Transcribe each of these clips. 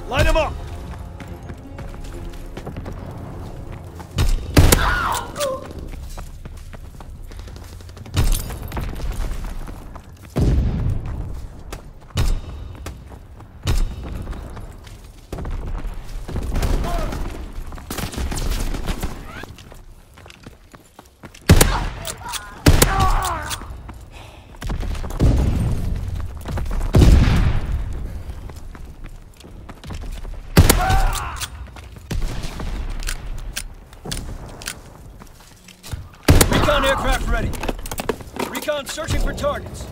Light him up! Recon aircraft ready. Recon searching for targets.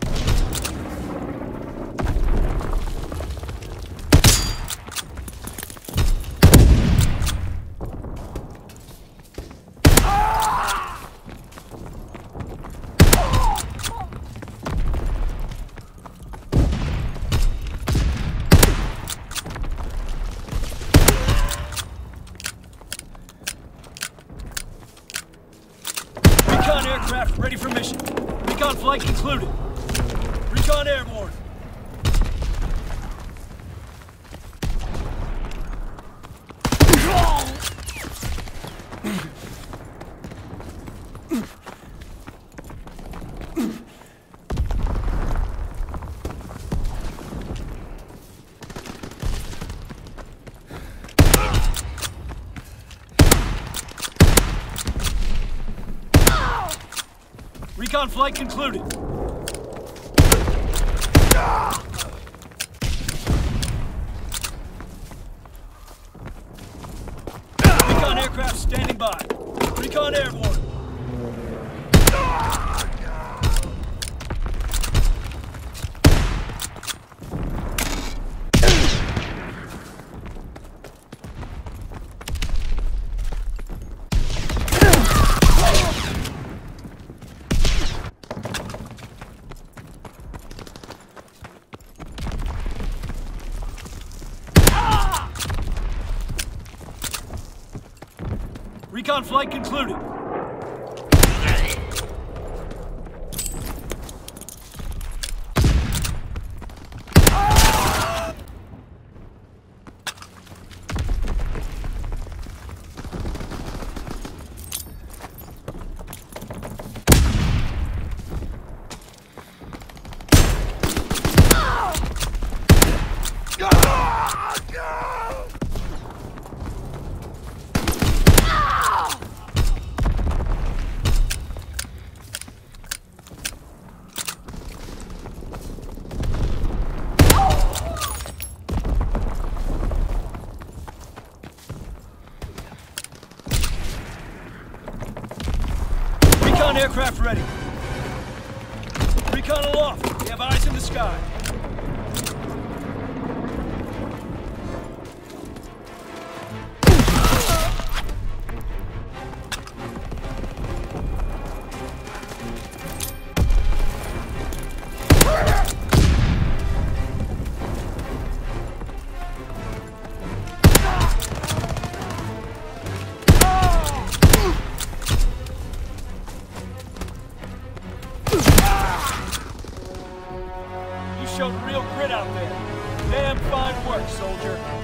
Recon aircraft ready for mission. Recon flight concluded. Recon airborne. Recon flight concluded. Recon aircraft standing by. Recon airborne. Recon flight concluded. Recon aircraft ready. Recon aloft. We have eyes in the sky. Showed real grit out there. Damn fine work, soldier.